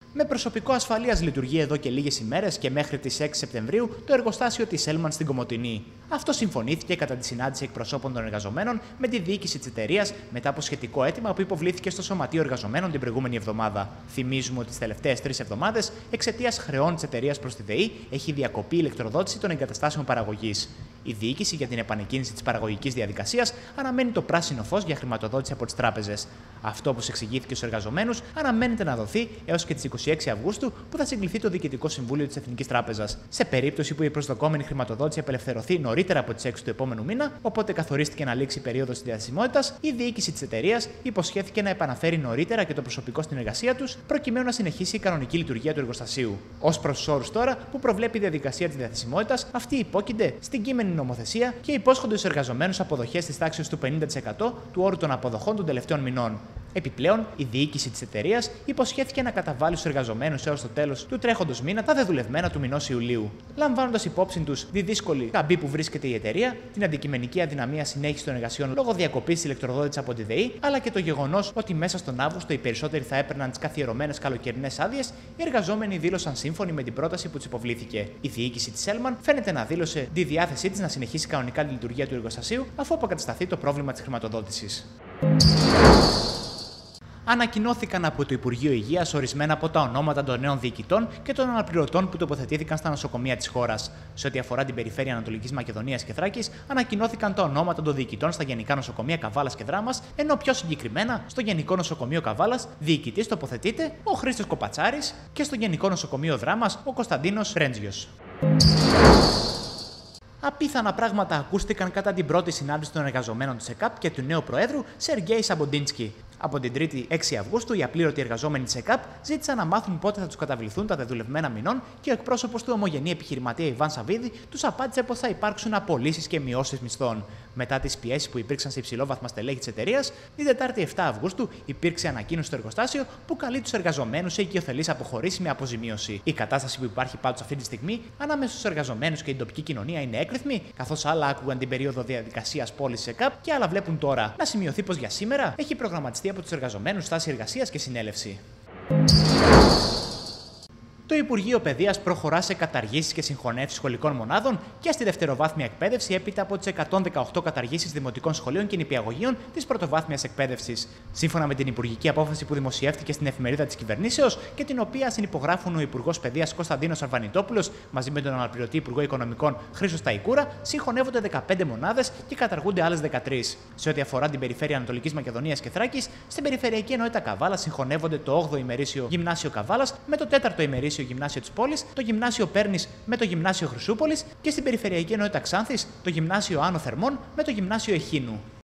Με προσωπικό ασφαλείας λειτουργεί εδώ και λίγες ημέρες και μέχρι τις 6 Σεπτεμβρίου το εργοστάσιο της Έλμαν στην Κομοτηνή. Αυτό συμφωνήθηκε κατά τη συνάντηση εκπροσώπων των εργαζομένων με τη διοίκηση της εταιρείας μετά από σχετικό αίτημα που υποβλήθηκε στο Σωματείο Εργαζομένων την προηγούμενη εβδομάδα. Θυμίζουμε ότι τις τελευταίες 3 εβδομάδες, εξαιτίας χρεών της εταιρείας προς τη ΔΕΗ, έχει διακοπεί η ηλεκτροδότηση των εγκαταστάσεων παραγωγής. Η διοίκηση για την επανεκκίνηση της παραγωγικής διαδικασίας αναμένει το πράσινο φως για χρηματοδότηση από τις τράπεζες. Αυτό, όπως εξηγήθηκε στους εργαζομένους, αναμένεται να δοθεί έως και τις 26 Αυγούστου, που θα συγκληθεί το Διοικητικό Συμβούλιο της Εθνικής Τράπεζας. Σε περίπτωση που η προσδοκόμενη χρηματοδότηση απελευθερωθεί νωρίτερα από τις 6 του επόμενου μήνα, οπότε καθορίστηκε να λήξει η περίοδος της διαθεσιμότητας, η διοίκηση της εταιρείας υποσχέθηκε να επαναφέρει νωρίτερα και το προσωπικό στην εργασία τους, προκειμένου να συνεχίσει η κανονική λειτουργία του εργοστασίου. Ως προς τους όρους τώρα που προβλέπει η διαδικασία της διαθεσιμότητας, αυτοί υπόκεινται στην κείμενη νομοθεσία και υπόσχονται στους εργαζομένους αποδοχές της τάξης του 50% του όρου των αποδοχών των τελευταίων μηνών. Επιπλέον, η διοίκηση της εταιρείας υποσχέθηκε να καταβάλει στους εργαζομένους έως το τέλος του τρέχοντος μήνα τα δεδουλευμένα του μηνός Ιουλίου. Λαμβάνοντας υπόψη τους τη δύσκολη καμπή που βρίσκεται η εταιρεία, την αντικειμενική αδυναμία συνέχιση των εργασιών λόγω διακοπής της ηλεκτροδότησης από τη ΔΕΗ, αλλά και το γεγονός ότι μέσα στον Αύγουστο οι περισσότεροι θα έπαιρναν τις καθιερωμένες καλοκαιρινές άδειες, οι εργαζόμενοι δήλωσαν σύμφωνοι με την πρόταση που τους υποβλήθηκε. Η διοίκηση της Έλμαν φαίνεται να δήλωσε τη διάθεσή της να συνεχίσει κανονικά τη λειτουργία του εργοστασίου αφού αποκατασταθεί το πρόβλημα της χρηματοδότησης. Ανακοινώθηκαν από το Υπουργείο Υγείας ορισμένα από τα ονόματα των νέων διοικητών και των αναπληρωτών που τοποθετήθηκαν στα νοσοκομεία της χώρας. Σε ό,τι αφορά την περιφέρεια Ανατολικής Μακεδονίας και Θράκης, ανακοινώθηκαν τα ονόματα των διοικητών στα Γενικά Νοσοκομεία Καβάλας και Δράμας, ενώ πιο συγκεκριμένα στο Γενικό Νοσοκομείο Καβάλας διοικητής τοποθετείται ο Χρήστος Κοπατσάρης και στο Γενικό Νοσοκομείο Δράμας ο Κωνσταντίνος Ρέντζιος. Απίθανα πράγματα ακούστηκαν κατά την πρώτη συνάντηση των εργαζομένων της ΕΚΑΠ και του νέου Προέδρου Σεργέη Σαμποντίνσκι. Από την 3η 6 Αυγούστου, οι απλήρωτοι εργαζόμενοι της ΕΚΑΠ ζήτησαν να μάθουν πότε θα τους καταβληθούν τα δεδουλευμένα μηνών και ο εκπρόσωπος του ομογενή επιχειρηματία Ιβάν Σαββίδη τους απάντησε πως θα υπάρξουν απολύσεις και μειώσεις μισθών. Μετά τις πιέσεις που υπήρξαν σε υψηλόβαθμα στελέχη της εταιρείας, την Τετάρτη 7 Αυγούστου υπήρξε ανακοίνωση στο εργοστάσιο που καλεί τους εργαζομένους σε οικειοθελείς αποχωρήσεις με αποζημίωση. Η κατάσταση που υπάρχει πάντως αυτή τη στιγμή ανάμεσα στους εργαζομένους και την τοπική κοινωνία είναι έκρηθμη, καθώς άλλα άκουγαν την περίοδο διαδικασίας πώλησης ΕΚΑΠ και άλλα βλέπουν τώρα. Να σημειωθεί πως για σήμερα έχει προγραμματιστεί από τους εργαζομένους στάση εργασίας και συνέλευση. Το Υπουργείο Παιδείας προχωρά σε καταργήσεις και συγχωνεύσεις σχολικών μονάδων και στη δευτεροβάθμια εκπαίδευση έπειτα από τις 118 καταργήσεις δημοτικών σχολείων και νηπιαγωγείων της πρωτοβάθμιας εκπαίδευσης. Σύμφωνα με την υπουργική απόφαση που δημοσιεύτηκε στην εφημερίδα της κυβερνήσεως και την οποία συνυπογράφουν ο Υπουργός Παιδείας Κωνσταντίνος Αρβανιτόπουλος μαζί με τον αναπληρωτή Υπουργό Οικονομικών Χρήστο Σταϊκούρα, συγχωνεύονται 15 μονάδες και καταργούνται άλλες 13. Σε ό,τι αφορά την περιφέρεια Ανατολικής Μακεδονίας και Θράκης, στην περιφερειακή ενότητα Καβάλα συγχωνεύονται το 8ο ημερήσιο Γυμνάσιο Καβάλας με το 4ο ημερήσιο Γυμνάσιο της Πόλης, το Γυμνάσιο Πέρνης με το Γυμνάσιο Χρυσούπολης και στην περιφερειακή ενότητα Ξάνθης το Γυμνάσιο Άνω Θερμών με το Γυμνάσιο Εχίνου.